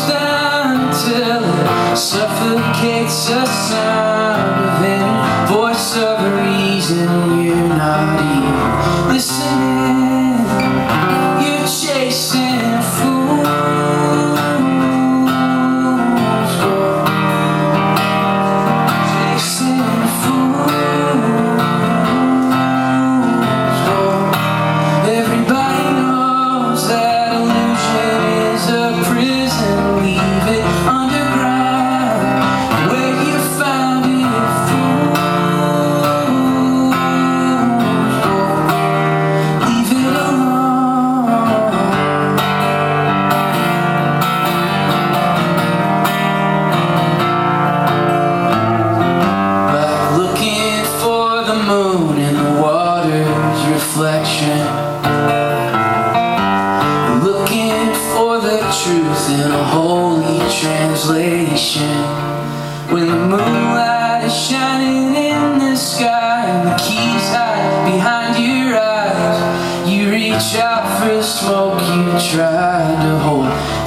down till it suffocates the sound of any voice of reason. You're not even listening. You're chasing fools. Chasing fools. Everybody knows that illusion is a prison. Leave it underground where you found it. Fools, leave it alone. Like looking for the moon in the water's reflection, looking for the truth in a holy translation. When the moonlight is shining in the sky and the keys hide behind your eyes, you reach out for the smoke you tried to hold